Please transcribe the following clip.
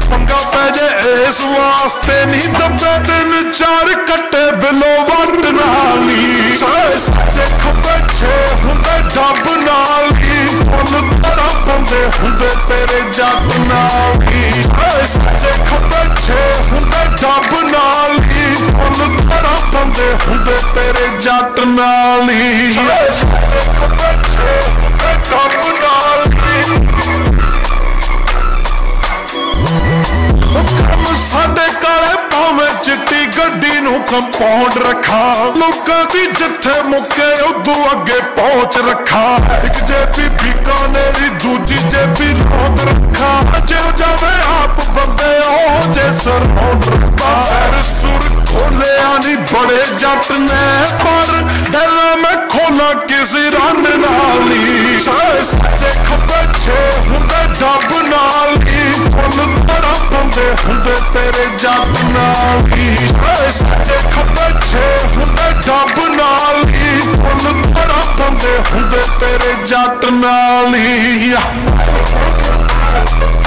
पंगा पै जे इस वास्ते नहीं दबे 3-4 कट्टे बिलो वट नाली सच्चे खब्बे 6 हुंदे डब नाली फुल तरह बंदे हुंदे तेरे जट नाली सच्चे खब्बे 6 हुंदे डब नाली फुल तरह बंदे हुंदे तेरे जट नाली सच्चे खब्बे 6 हुंदे डब नाली साडे काले भावे चिट्टी गड्डी नूं कंपाउंड रखा लोकां दी जिथे मुके उदों अगे पहुंच रखा एक जेबी बीकानेरी दूजी जेबी लौंड रखा जे जावे आप बंदे ओ जे सरौंड रखा सर सुर खोले आनी बड़े जट ने पर डरा मैं खोला किसी रन नाली सच्चे खब्बे 6 हुंदे डब नाली फुल तरह बंदे हुंदे तेरे जट नाली सच्चे खब्बे 6 हुंदे डब नाली फुल तरह बंदे हुंदे तेरे जट नाली